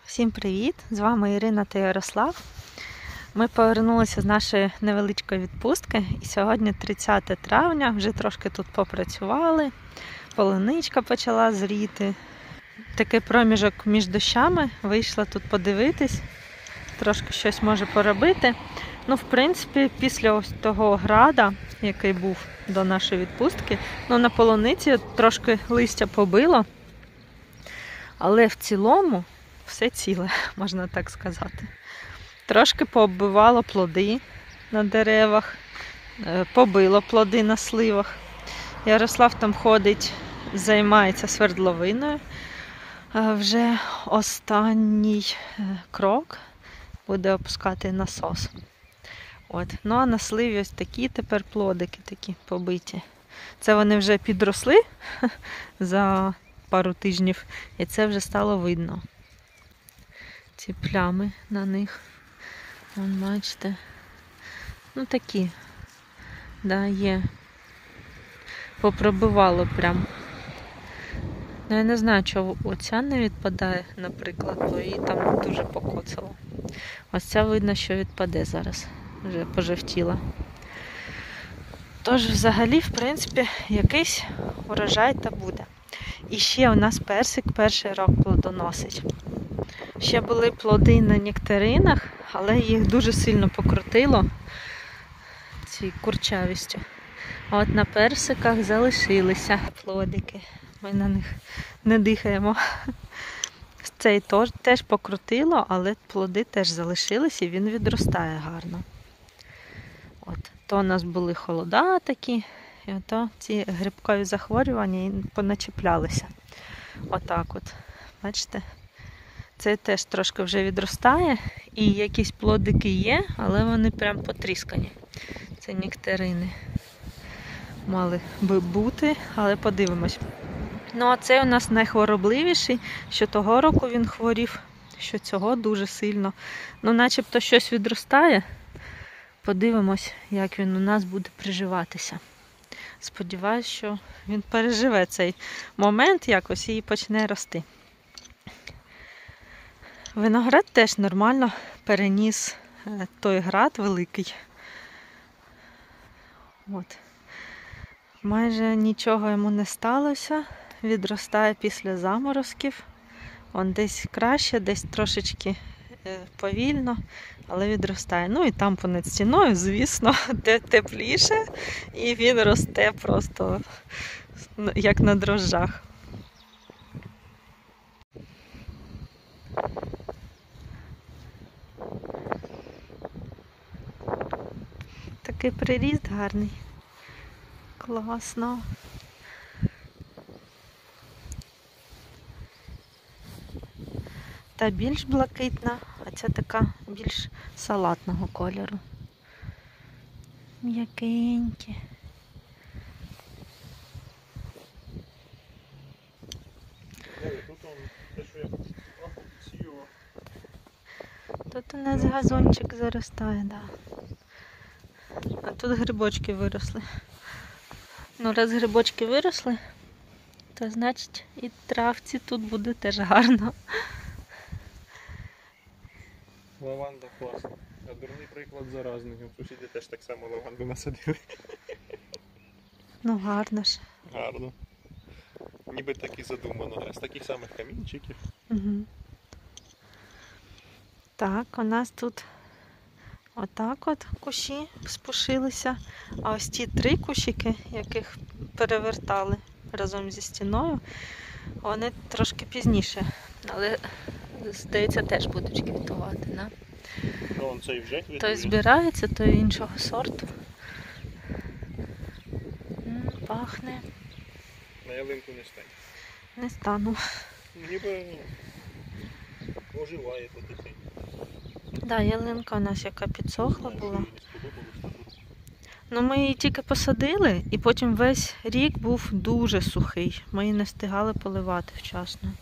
Всім привіт! З вами Ірина та Ярослав. Ми повернулися з нашої невеличкої відпустки і сьогодні 30 травня, вже трошки тут попрацювали, полуничка почала зріти. Такий проміжок між дощами, вийшла тут подивитись, трошки щось може поробити. Ну, в принципі, після ось того града, який був до нашої відпустки, на полуниці трошки листя побило, але в цілому все ціле, можна так сказати. Трошки пооббивало плоди на деревах, побило плоди на сливах. Ярослав там ходить, займається свердловиною. Вже останній крок буде опускати насос. Ну а на сливі ось такі тепер плодики такі побиті. Це вони вже підросли за пару тижнів, і це вже стало видно. Ці плями на них. Вон, бачите. Такі. Да, є. Попробивало прям. Я не знаю, чого оця не відпадає, наприклад, бо її там дуже покоцало. Ось ця видно, що відпаде зараз. Вже пожовтіла. Тож, взагалі, в принципі, якийсь урожай та буде. І ще у нас персик перший рік плодоносить. Ще були плоди на нектаринах, але їх дуже сильно покрутило цією курчавістю. А от на персиках залишилися плодики. Ми на них не дихаємо. Цей теж покрутило, але плоди теж залишились і він відростає гарно. То у нас були холода такі, і ото ці грибкові захворювання поначіплялися. Отак от. Бачите? Це теж трошки вже відростає, і якісь плодики є, але вони прям потріскані. Це нектарини. Мали би бути, але подивимось. А цей у нас найхворобливіший, що того року він хворів, що цього дуже сильно. Начебто щось відростає. Подивимось, як він у нас буде приживатися. Сподіваюсь, що він переживе цей момент якось і почне рости. Виноград теж нормально переніс той град великий. Майже нічого йому не сталося. Відростає після заморозків. Десь краще, десь трошечки повільно, але відростає. І там понад стіною, звісно, де тепліше, і він росте просто як на дрожжах. Такий приріст гарний. Класно. Та більш блакитна, а ця така більш салатного кольору. М'якенькі. Тут у нас газончик заростає, да. А тут грибочки виросли. Раз грибочки виросли, то значить і травці тут буде теж гарно. Лаванда класна. А дурний приклад заразний. Сусіди теж так само лаванду насадили. Гарно ж. Гарно. Ніби так і задумано. З таких самих камінчиків. Угу. Так, у нас тут отак от кущі спушилися. А ось ті 3 кущики, яких перевертали разом зі стіною, вони трошки пізніше. Але, здається, теж будуть квітувати, да? Цей вже квітує. Той збирається, той іншого сорту. Пахне. На ялинку не стань. Не стану. Ніби оживає потихеньку. Да, ялинка у нас яка підсохла була. Ми її тільки посадили, і потім весь рік був дуже сухий. Ми її не встигали поливати вчасно.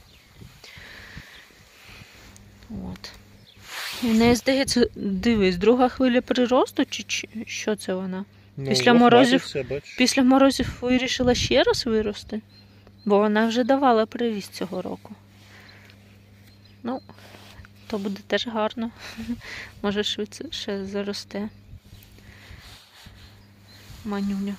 І в неї, здається, дивись, друга хвиля приросту, чи що це вона? Після морозів вирішила ще раз вирости, бо вона вже давала привіст цього року. то буде теж гарно. Може швидше заросте. Манюня.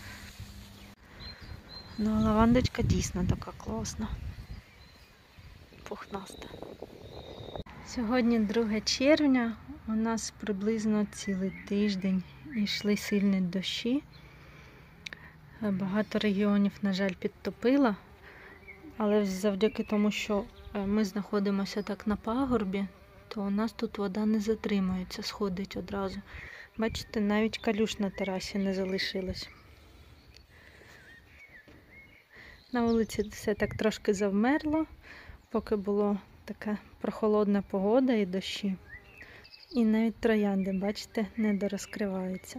Ну, а лавандочка дійсно така класна. Пухнаста. Сьогодні 2 червня. У нас приблизно цілий тиждень йшли сильні дощі. Багато регіонів, на жаль, підтопило. Але завдяки тому, що ми знаходимося так на пагорбі, то у нас тут вода не затримується, сходить одразу. Бачите, навіть калюж на терасі не залишилось. На вулиці все так трошки завмерло, поки була така прохолодна погода і дощі. І навіть троянди, бачите, не дорозкриваються.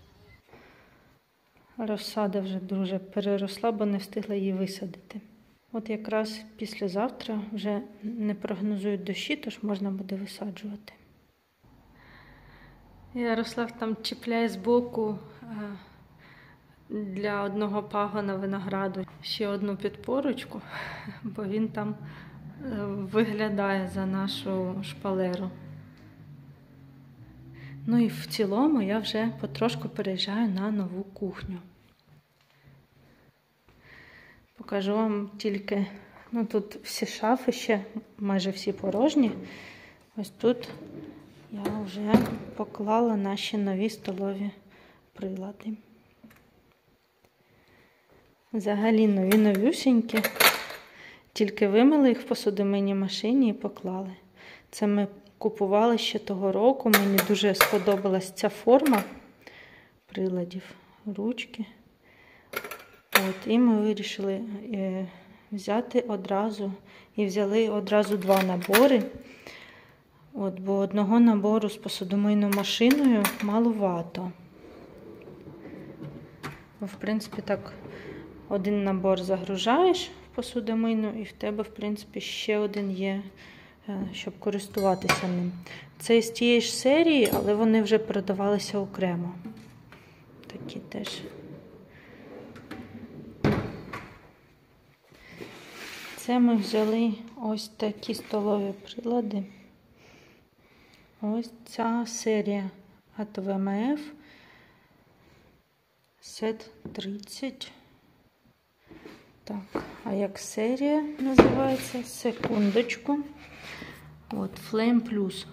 Розсада вже дуже переросла, бо не встигла її висадити. От якраз післязавтра вже не прогнозують дощі, тож можна буде висаджувати. Ярослав там чіпляє збоку для одного пагона винограду ще одну підпорочку, бо він там виглядає за нашу шпалеру. Ну і в цілому я вже потрошку переїжджаю на нову кухню. Покажу вам тільки, ну тут всі шафи ще, майже всі порожні. Ось тут я вже поклала наші нові столові прилади. Взагалі нові-новюсінькі. Тільки вимили їх в посудомийній машині і поклали. Це ми купували ще того року. Мені дуже сподобалась ця форма приладів, ручки. От, і ми вирішили взяти одразу, і взяли одразу 2 набори. От, бо одного набору з посудомийною машиною малувато. В принципі, так, один набор загружаєш в посудомийну, і в тебе, в принципі, ще один є, щоб користуватися ним. Це з тієї ж серії, але вони вже продавалися окремо. Такі теж. Це ми взяли ось такі столові прилади. Ось ця серія від ВМФ. Сет 30. Так, а як серія називається? Секундочку. От, Flame Plus.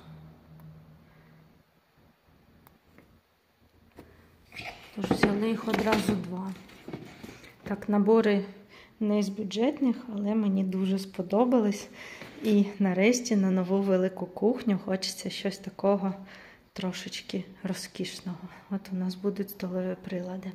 Тож взяли їх одразу 2. Так, набори не з бюджетних, але мені дуже сподобались. І нарешті на нову велику кухню хочеться щось такого трошечки розкішного. От у нас будуть столові прилади.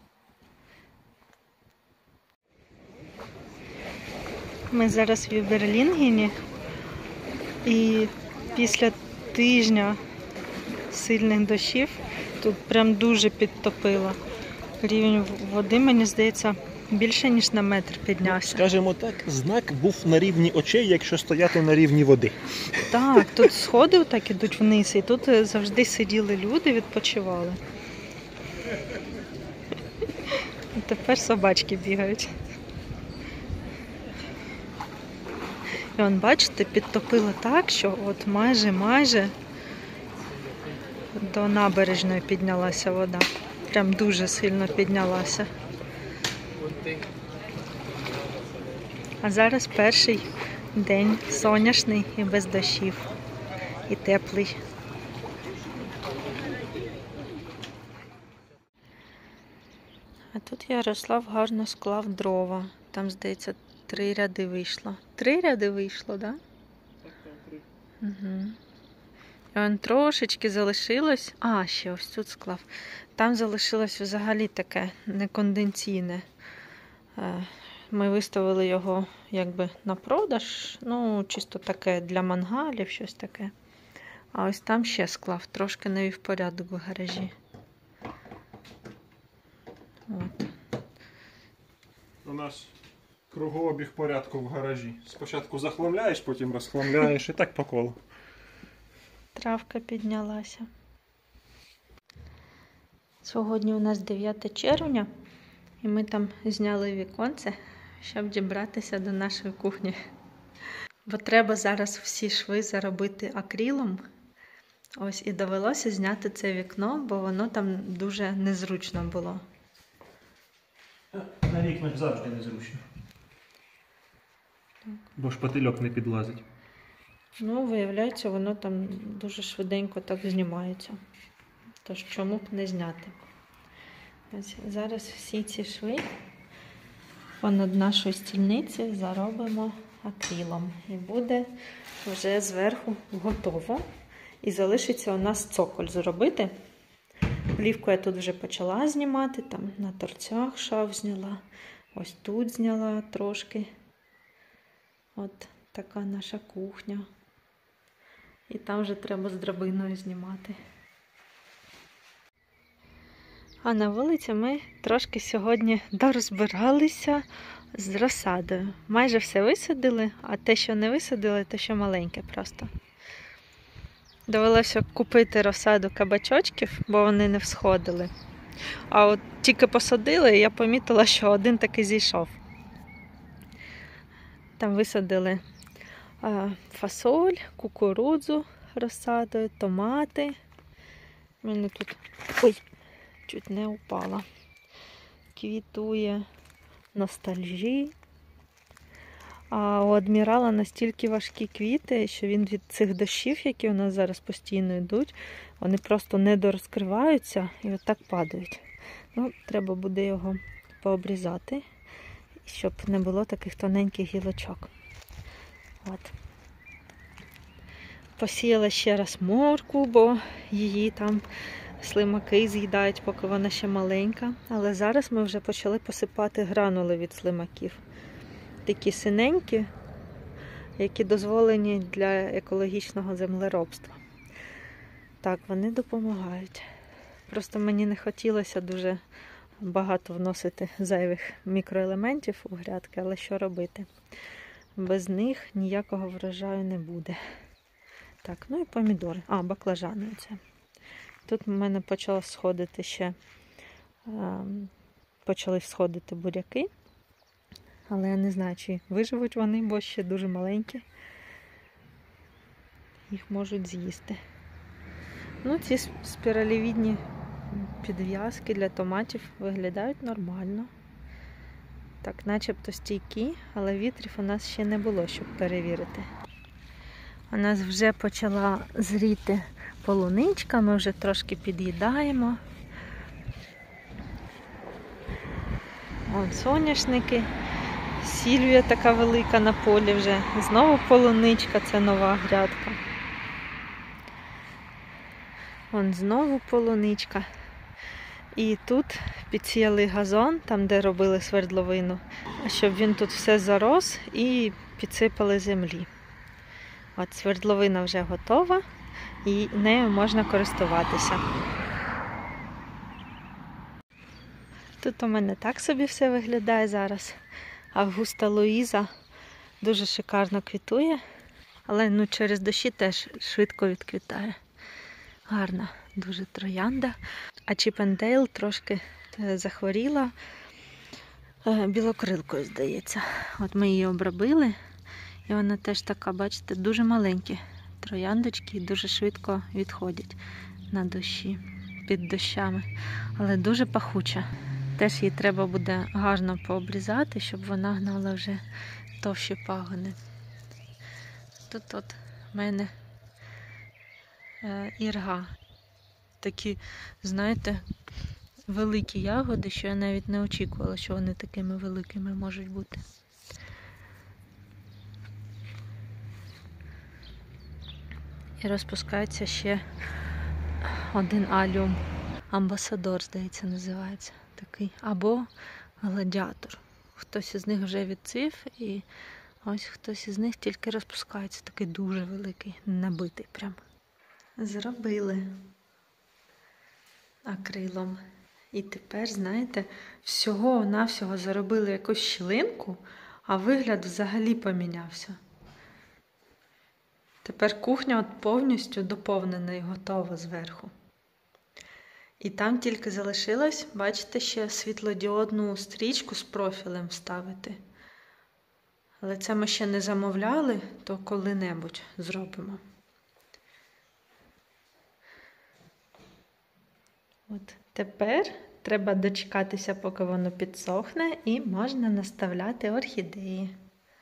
Ми зараз в Юберлінгені, і після тижня сильних дощів тут прям дуже підтопило. Рівень води, мені здається, більше ніж на метр піднявся. Скажімо так, знак був на рівні очей, якщо стояти на рівні води. Так, тут сходи так ідуть вниз, і тут завжди сиділи люди, відпочивали. І тепер собачки бігають. І вон, бачите, підтопило так, що от майже до набережної піднялася вода. Прям дуже сильно піднялася. А зараз перший день сонячний і без дощів. І теплий. А тут Ярослав гарно склав дрова. Там, здається, 3 ряди вийшло. 3 ряди вийшло, так? Да? Так, там 3. Угу. І он трошечки залишилось. А, ще ось тут склав. Там залишилось взагалі таке неконденційне. Ми виставили його якби на продаж. Ну, чисто таке для мангалів, щось таке. А ось там ще склав. Трошки навів порядок в гаражі. От. У нас кругообіг порядку в гаражі. Спочатку захламляєш, потім розхламляєш і так по колу. Травка піднялася. Сьогодні у нас 9 червня, і ми там зняли віконце, щоб дібратися до нашої кухні. Бо треба зараз всі шви заробити акрилом. Ось і довелося зняти це вікно, бо воно там дуже незручно було. На вікнах завжди незручно. Бо шпательок не підлазить. Ну, виявляється, воно там дуже швиденько так знімається. Тож чому б не зняти? Ось зараз всі ці шви понад нашою стільницею заробимо акрилом. І буде вже зверху готово. І залишиться у нас цоколь зробити. Плівку я тут вже почала знімати, там на торцях шав зняла, ось тут зняла трошки. От така наша кухня. І там вже треба з драбиною знімати. А на вулиці ми трошки сьогодні дорозбиралися з розсадою. Майже все висадили, а те, що не висадили, то ще маленьке просто. Довелося купити розсаду кабачочків, бо вони не всходили. А от тільки посадили, і я помітила, що один таки зійшов. Там висадили фасоль, кукурудзу розсадою, томати. У мене тут, ой, чуть не упала. Квітує ностальжі. А у адмірала настільки важкі квіти, що він від цих дощів, які у нас зараз постійно йдуть, вони просто не дорозкриваються і отак падають. Ну, треба буде його пообрізати, щоб не було таких тоненьких гілочок. От. Посіяла ще раз моркву, бо її там слимаки з'їдають, поки вона ще маленька. Але зараз ми вже почали посипати гранули від слимаків. Такі синенькі, які дозволені для екологічного землеробства. Так, вони допомагають. Просто мені не хотілося дуже багато вносити зайвих мікроелементів у грядки, але що робити? Без них ніякого врожаю не буде. Так, ну і помідори. А, баклажани оце. Тут в мене почали сходити буряки. Але я не знаю, чи виживуть вони, бо ще дуже маленькі. Їх можуть з'їсти. Ну, ці спіралевидні підв'язки для томатів виглядають нормально. Так, начебто стійкі, але вітрів у нас ще не було, щоб перевірити. У нас вже почала зріти полуничка, ми вже трошки під'їдаємо. Вон соняшники. Сільвія така велика на полі вже. Знову полуничка, це нова грядка. Вон знову полуничка. І тут підсіяли газон, там де робили свердловину, щоб він тут все зарос, і підсипали землі. От свердловина вже готова і нею можна користуватися. Тут у мене так собі все виглядає зараз. Августа Луїза дуже шикарно квітує, але через дощі теж швидко відквітає. Гарна дуже троянда. А Чіпендейл трошки захворіла білокрилкою, здається. От ми її обробили, і вона теж така, бачите, дуже маленькі трояндочки і дуже швидко відходять на дощі, під дощами, але дуже пахуча. Теж її треба буде гарно пообрізати, щоб вона гнала вже товщі пагони. Тут в мене ірга. Такі, знаєте, великі ягоди, що я навіть не очікувала, що вони такими великими можуть бути. І розпускається ще один аліум. Амбасадор, здається, називається. Такий. Або гладіатор. Хтось із них вже відцвів, і ось хтось із них тільки розпускається. Такий дуже великий, набитий прям. Зробили акрилом. І тепер, знаєте, всього-навсього заробили якусь щілинку, а вигляд взагалі помінявся. Тепер кухня повністю доповнена і готова зверху. І там тільки залишилось, бачите, ще світлодіодну стрічку з профілем ставити. Але це ми ще не замовляли, то коли-небудь зробимо. От тепер треба дочекатися, поки воно підсохне, і можна наставляти орхідеї.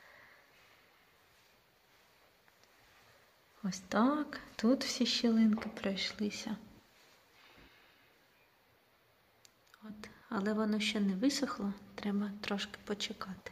Ось так. Тут всі щілинки пройшлися. От. Але воно ще не висохло, треба трошки почекати.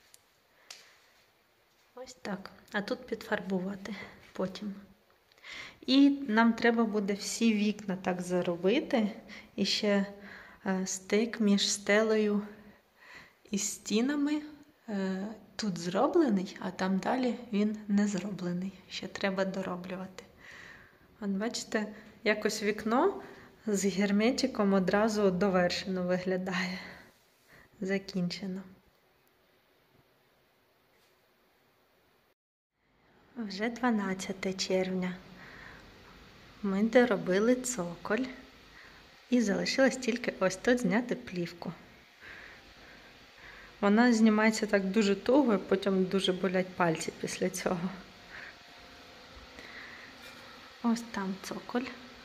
Ось так. А тут підфарбувати потім. І нам треба буде всі вікна так заробити. І ще стик між стелею і стінами тут зроблений, а там далі він не зроблений. Ще треба дороблювати. От бачите, якось вікно з герметиком одразу довершено виглядає. Закінчено. Вже 12 червня. Ми доробили цоколь. І залишилось тільки ось тут зняти плівку. Вона знімається так дуже туго, і потім дуже болять пальці після цього. Ось там цоколь.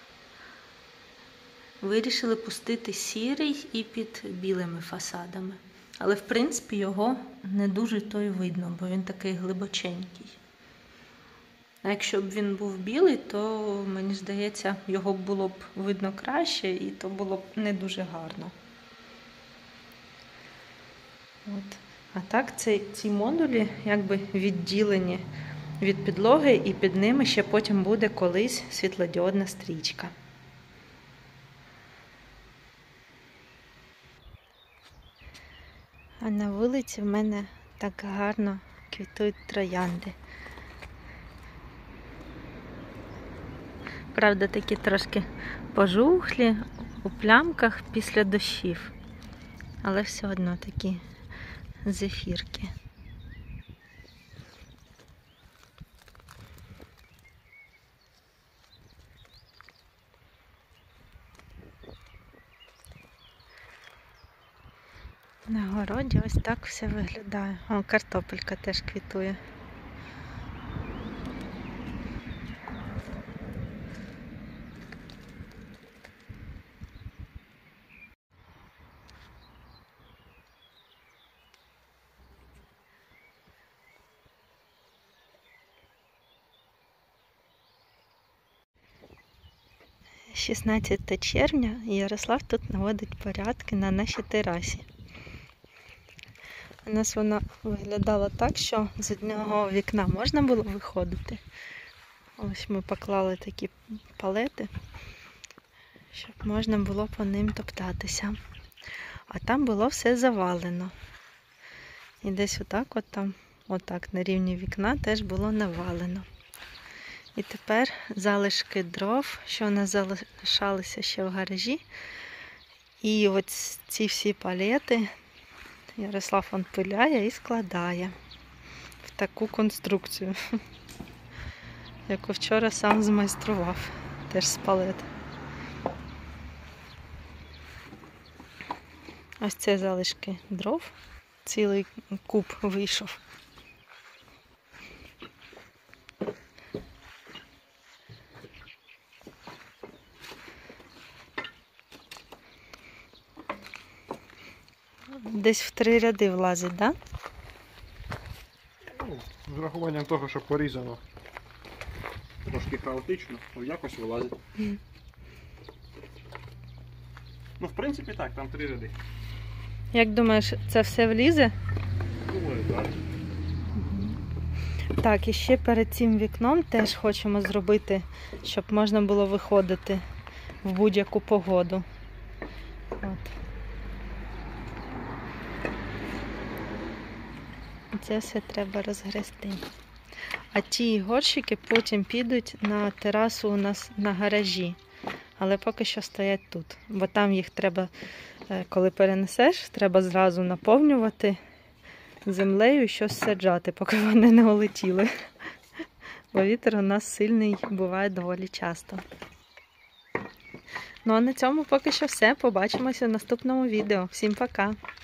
Вирішили пустити сірий і під білими фасадами. Але, в принципі, його не дуже то й видно, бо він такий глибоченький. А якщо б він був білий, то, мені здається, його було б видно краще, і то було б не дуже гарно. От. А так ці модулі якби відділені від підлоги, і під ними ще потім буде колись світлодіодна стрічка. А на вулиці в мене так гарно квітують троянди. Правда, такі трошки пожухлі, у плямках після дощів. Але все одно такі зефірки. На городі ось так все виглядає. О, картопелька теж квітує. – 16 червня Ярослав тут наводить порядки на нашій терасі. У нас вона виглядала так, що з одного вікна можна було виходити. Ось ми поклали такі палети, щоб можна було по ним топтатися. А там було все завалено. І десь отак от там, отак на рівні вікна теж було навалено. І тепер залишки дров, що у нас залишалися ще в гаражі. І ось ці всі палети Ярослав он пиляє і складає в таку конструкцію, яку вчора сам змайстрував, теж з палет. Ось це залишки дров, цілий куб вийшов. Десь в 3 ряди влазить, так? Ну, з врахуванням того, що порізано трошки хаотично, то якось вилазить. Ну, в принципі, так, там 3 ряди. Як думаєш, це все влізе? Думаю, так. Так, і ще перед цим вікном теж хочемо зробити, щоб можна було виходити в будь-яку погоду. От. Це все треба розгрести. А ті горщики потім підуть на терасу у нас на гаражі. Але поки що стоять тут. Бо там їх треба, коли перенесеш, треба зразу наповнювати землею і щось саджати, поки вони не улетіли. Бо вітер у нас сильний буває доволі часто. Ну а на цьому поки що все. Побачимося в наступному відео. Всім пока!